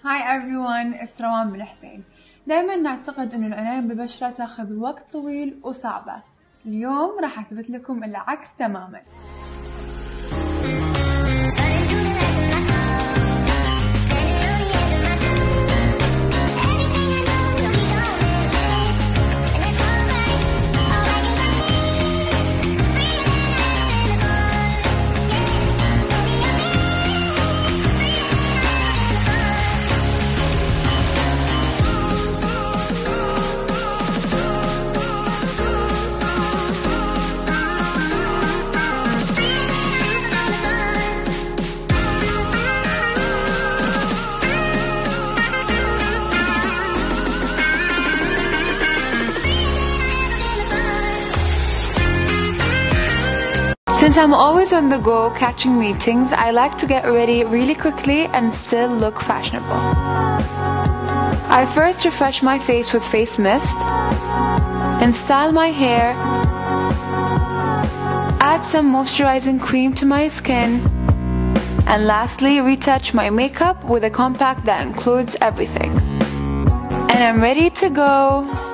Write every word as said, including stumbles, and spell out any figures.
Hi everyone, it's روان من حسين. دايما نعتقد انه العناية بالبشرة تاخذ وقت طويل وصعبة. اليوم راح اثبت لكم العكس تماما. Since I'm always on the go catching meetings, I like to get ready really quickly and still look fashionable. I first refresh my face with face mist, then style my hair, add some moisturizing cream to my skin, and lastly retouch my makeup with a compact that includes everything. And I'm ready to go.